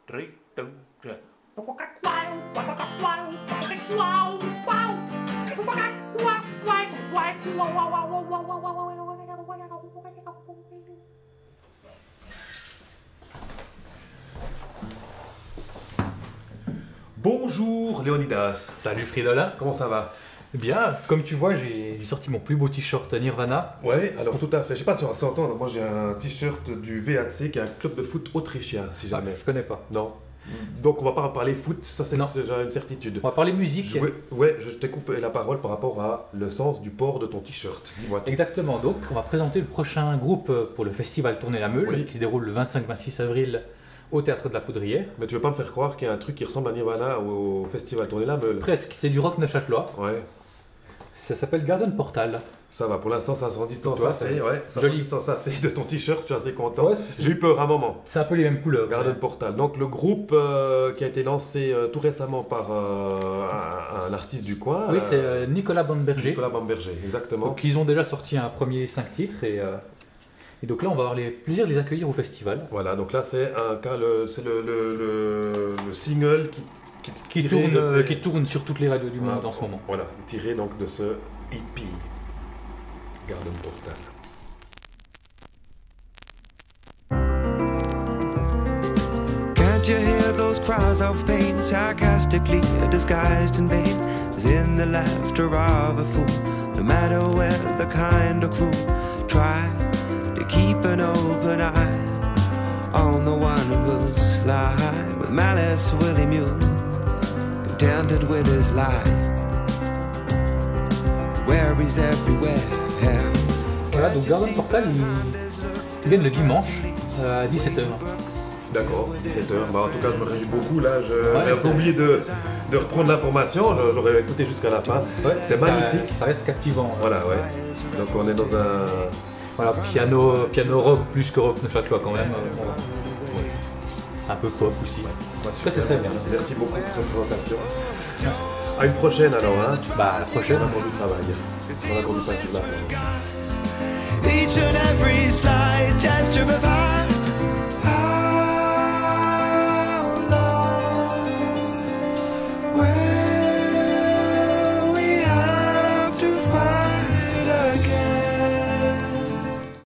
3, 2, 1. Bonjour Léonidas. Salut Fridola. Comment ça va? Bien, comme tu vois, j'ai sorti mon plus beau t-shirt Nirvana. Ouais, alors tout à fait. Je sais pas si on va s'entendre. Moi j'ai un t-shirt du VAC qui est un club de foot autrichien, si jamais. Je connais pas. Non. Donc on va pas parler foot, ça c'est Non. déjà une certitude. On va parler musique. Je t'ai coupé la parole par rapport à le sens du port de ton t-shirt. Dis-moi tout. Exactement, donc on va présenter le prochain groupe pour le festival Tourner la Meule, Oui. qui se déroule le 25-26 avril au Théâtre de la Poudrière. Mais tu veux pas me faire croire qu'il y a un truc qui ressemble à Nirvana au festival Tourner la Meule? Presque, c'est du rock neuchâtelois. Ouais, Ça s'appelle Garden Portal. ça va. Pour l'instant ça s'en distance Toi, assez. c'est Ouais, ça s'en joli. distance assez de ton t-shirt, je suis assez content. Ouais, J'ai eu peur un moment. C'est un peu les mêmes couleurs. Garden Portal. Donc le groupe qui a été lancé tout récemment par un artiste du coin. Oui, c'est Nicolas Bamberger. Nicolas Bamberger, exactement. Donc ils ont déjà sorti un premier 5 titres et donc là on va avoir le plaisir de les accueillir au festival. Voilà, donc là c'est le single Qui tiré tourne, de ces- qui tourne sur toutes les radios du monde en ce moment. Voilà, tiré donc de ce EP Garden Portal. Can't you hear those cries of pain, sarcastically disguised in vain, as in the laughter of a fool? No matter whether kind or cruel, try to keep an open eye on the one who's sly. With malice will he mew, contented with his lie, where he's everywhere. Voilà, donc Garden Portal, ils viennent le dimanche à 17h. D'accord, 17h. Bah, en tout cas, je me réjouis beaucoup. Là, j'ai un peu c'est- oublié de reprendre l'information. J'aurais écouté jusqu'à la fin. Ouais, C'est magnifique. Ça reste captivant. Voilà, ouais. Donc on est dans un... Voilà, piano rock plus que rock neuchâtelois quand même. Un peu pop aussi. Ouais, Ça, c'est très bien. Merci beaucoup pour cette présentation. À une prochaine alors, hein. Bah, la prochaine. On a encore du travail. On a encore du papier là. Each and every slight gesture of